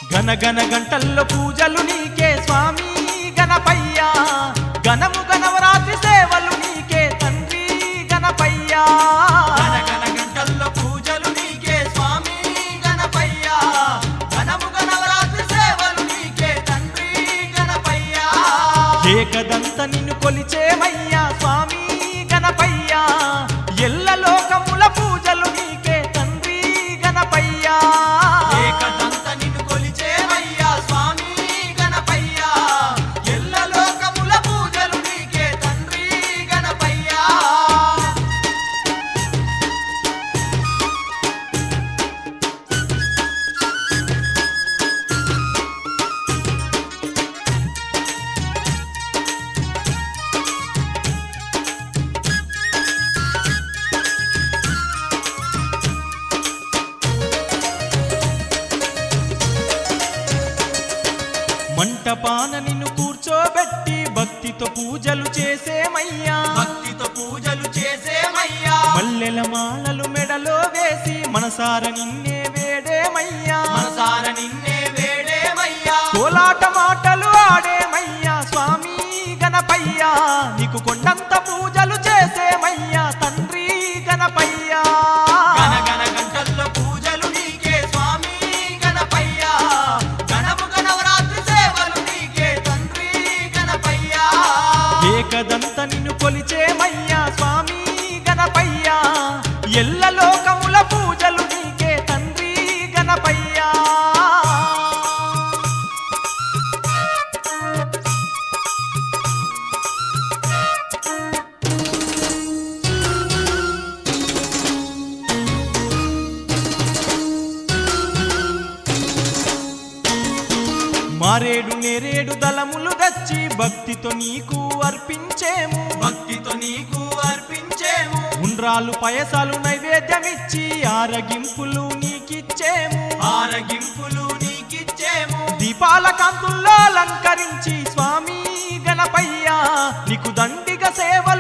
గన గన గంటల్లో పూజలు నీకే స్వామి గణపయ్యా, గణము గణవరాత్రి సేవలు నీకే తండ్రి గణపయ్యా. గన గన గంటల్లో పూజలు నీకే స్వామి గణపయ్యా, గణము గణవరాత్రి సేవలు నీకే తండ్రి గణపయ్యా. ఏకదంత నిన్ను కొలిచేమయ్యా స్వామి గణపయ్యా, ఎల్ల లోకముల పూజలు నీకే తండ్రి గణపయ్యా. ఏకదంత నిన్ను కొలిచేమయ్యా స్వామి గణపయ్యా, ఎల్ల లోకముల పూజలు నీకే తండ్రి గణపయ్యా. మంటపాన నిన్ను కూర్చోబెట్టి భక్తితో పూజలు చేసేమయ్యా, భక్తితో పూజలు చేసేమయ్యా, మల్లెల మాలలు మెడలో వేసి మనసార నిన్నే వేడేమయ్యా, మనసార నిన్నే వేడేమయ్యా. కోలాట మాటలు ఆడేమయ్యా స్వామి గణపయ్యా, నీకు కొండంత పూజలు చేసేమయ్యా తండ్రి గణపయ్యా. గన గన గంటల్లో పూజలు నీకే స్వామి గణపయ్యా, గణము గణవరాత్రి సేవలు నీకే తండ్రి గణపయ్యా. ఏకదంత నిన్ను కొలిచేమయ్యా స్వామి గణపయ్యా, ఎల్ల లోకముల పూజలు నీకే తండ్రి గణపయ్యా. మారేడు నేరేడు దళములు తెచ్చి భక్తితో నీకు అర్పించేము, భక్తితో నీకు అర్పించేము, ఉండ్రాలు పయసాలు నైవేద్యమిచ్చి ఆరగింపులు నీకిచ్చేము, ఆరగింపులు నీకిచ్చేము. దీపాల కాంతుల్లో అలంకరించి స్వామి గణపయ్యా, నీకు దండిగ సేవ